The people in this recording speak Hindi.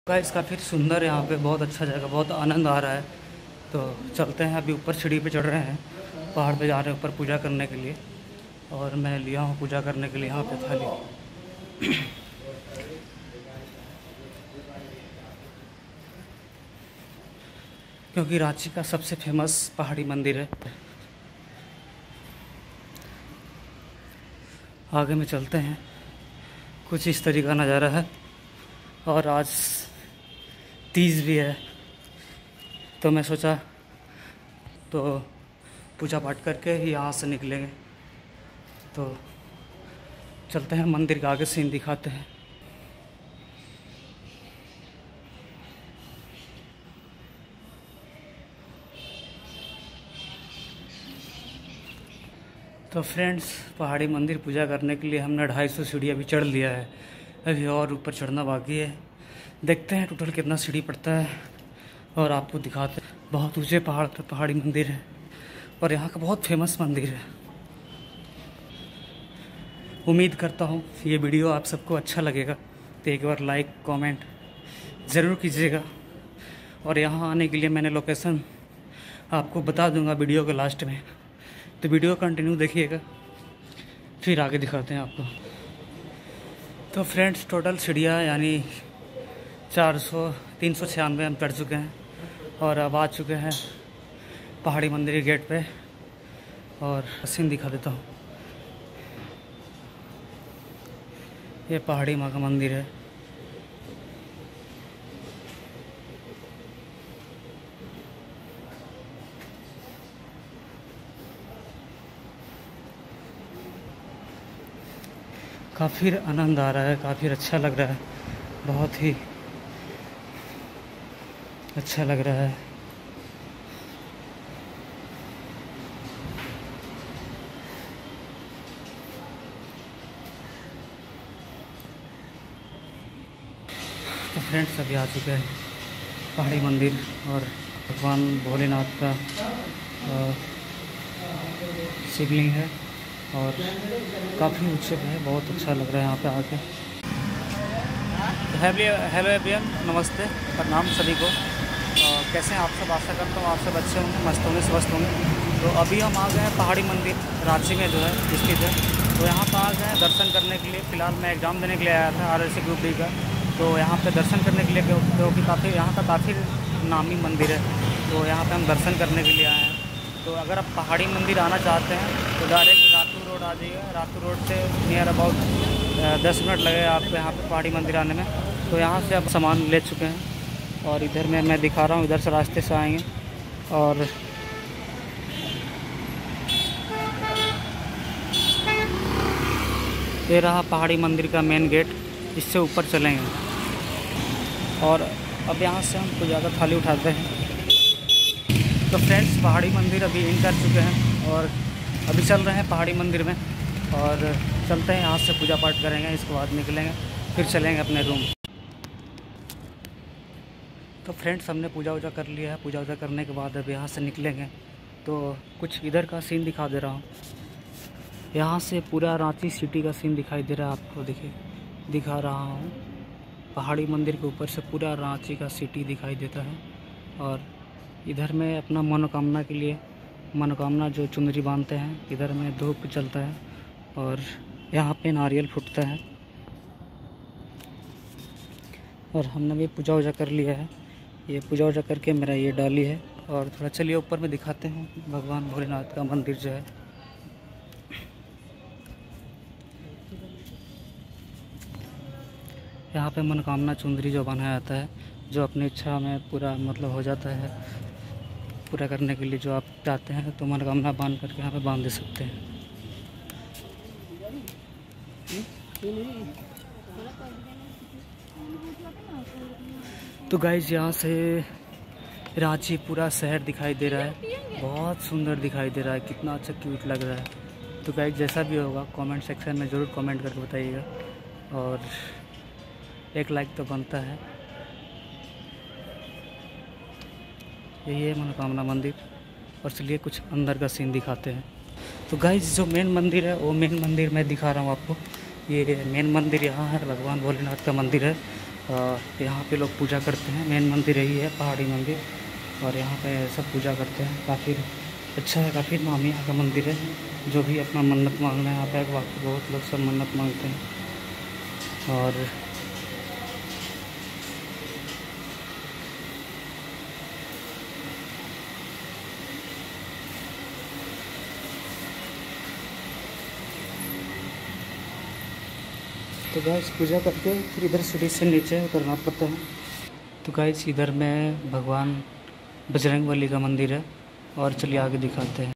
गाइस काफ़ी सुंदर यहाँ पे, बहुत अच्छा जगह, बहुत आनंद आ रहा है। तो चलते हैं, अभी ऊपर सीढ़ी पे चढ़ रहे हैं, पहाड़ पे जा रहे हैं ऊपर पूजा करने के लिए। और मैं लिया हूँ पूजा करने के लिए यहाँ पे थाली। क्योंकि रांची का सबसे फेमस पहाड़ी मंदिर है। आगे में चलते हैं, कुछ इस तरीका नज़ारा है। और आज तीज भी है, तो मैं सोचा तो पूजा पाठ करके ही यहाँ से निकलेंगे। तो चलते हैं, मंदिर का आगे सीन दिखाते हैं। तो फ्रेंड्स, पहाड़ी मंदिर पूजा करने के लिए हमने 250 सीढ़ी अभी चढ़ लिया है। अभी और ऊपर चढ़ना बाकी है। देखते हैं टोटल कितना सीढ़ी पड़ता है और आपको दिखाते हैं। बहुत ऊंचे पहाड़ पर पहाड़ी मंदिर है और यहाँ का बहुत फेमस मंदिर है। उम्मीद करता हूँ ये वीडियो आप सबको अच्छा लगेगा, तो एक बार लाइक कमेंट ज़रूर कीजिएगा। और यहाँ आने के लिए मैंने लोकेशन आपको बता दूँगा वीडियो के लास्ट में, तो वीडियो कंटिन्यू देखिएगा, फिर आगे दिखाते हैं आपको। तो फ्रेंड्स, टोटल सीढ़ियाँ यानी 396 हम चढ़ चुके हैं और अब आ चुके हैं पहाड़ी मंदिर के गेट पे। और सीन दिखा देता हूँ। ये पहाड़ी माँ का मंदिर है। काफ़ी आनंद आ रहा है, काफ़ी अच्छा लग रहा है, बहुत ही अच्छा लग रहा है। तो फ्रेंड्स, अभी आ चुके हैं पहाड़ी मंदिर और भगवान भोलेनाथ का शिवलिंग है और काफ़ी ऊंचे पे है, बहुत अच्छा लग रहा है यहाँ पे आके। हेलो एवरीवन, नमस्ते, प्रणाम सभी को। कैसे हैं आप सब? आशा करता हूँ आप सब अच्छे होंगे, मस्त होंगे, स्वस्थ होंगे। तो अभी हम आ गए हैं पहाड़ी मंदिर, रांची में जो है स्थित है। तो यहाँ पर आ गए हैं दर्शन करने के लिए। फ़िलहाल मैं एग्ज़ाम देने के लिए आया था RSC ग्रुप डी का। तो यहाँ पे दर्शन करने के लिए, क्योंकि काफ़ी यहाँ का काफ़ी नामी मंदिर है, तो यहाँ पे हम दर्शन करने के लिए आए हैं। तो अगर आप पहाड़ी मंदिर आना चाहते हैं तो डायरेक्ट रातू रोड आ जाइए। रातू रोड से नियर अबाउट 10 मिनट लगेगा आपको यहाँ पे पहाड़ी मंदिर आने में। तो यहाँ से आप सामान ले चुके हैं और इधर में मैं दिखा रहा हूँ, इधर से रास्ते से आएंगे और ये रहा पहाड़ी मंदिर का मेन गेट। इससे ऊपर चलेंगे और अब यहाँ से हम पूजा का थाली उठाते हैं। तो फ्रेंड्स, पहाड़ी मंदिर अभी इन कर चुके हैं और अभी चल रहे हैं पहाड़ी मंदिर में और चलते हैं, यहाँ से पूजा पाठ करेंगे, इसके बाद निकलेंगे, फिर चलेंगे अपने रूम। तो फ्रेंड्स, हमने पूजा वूजा कर लिया है। पूजा वूजा करने के बाद अब यहाँ से निकलेंगे। तो कुछ इधर का सीन दिखा दे रहा हूँ। यहाँ से पूरा रांची सिटी का सीन दिखाई दे रहा है आपको, देखिए दिखा रहा हूँ। पहाड़ी मंदिर के ऊपर से पूरा रांची का सिटी दिखाई देता है। और इधर में अपना मनोकामना के लिए, मनोकामना जो चुनरी बांधते हैं, इधर में धूप चलता है और यहाँ पे नारियल फूटता है। और हमने भी पूजा वूजा कर लिया है। ये पूजा वूजा करके मेरा ये डाली है। और थोड़ा चलिए ऊपर में दिखाते हैं भगवान भोलेनाथ का मंदिर जो है। यहाँ पे मनोकामना चुंदरी जो बनाया जाता है, जो अपनी इच्छा में पूरा मतलब हो जाता है, पूरा करने के लिए जो आप चाहते हैं, तो मनोकामना बांध करके यहाँ पे बांध दे सकते हैं। तो गाइज, यहाँ से रांची पूरा शहर दिखाई दे रहा है, बहुत सुंदर दिखाई दे रहा है, कितना अच्छा क्यूट लग रहा है। तो गाइज, जैसा भी होगा कमेंट सेक्शन में ज़रूर कमेंट करके बताइएगा और एक लाइक तो बनता है। यही है मनोकामना मंदिर। और चलिए कुछ अंदर का सीन दिखाते हैं। तो गाइज, जो मेन मंदिर है वो मेन मंदिर मैं दिखा रहा हूँ आपको। ये मेन मंदिर यहाँ है, भगवान भोलेनाथ का मंदिर है। यहाँ पे लोग पूजा करते हैं। मेन मंदिर यही है, पहाड़ी मंदिर, और यहाँ पे सब पूजा करते हैं। काफ़ी अच्छा है, काफ़ी नामी यहाँ का मंदिर है। जो भी अपना मन्नत मांगना है यहाँ पे बाकी बहुत लोग सब मन्नत मांगते हैं। और तो गाइस पूजा करके फिर इधर सीढ़ी से नीचे उतरना पड़ता है। तो गाइस इधर में भगवान बजरंगबली का मंदिर है, और चलिए आगे दिखाते हैं।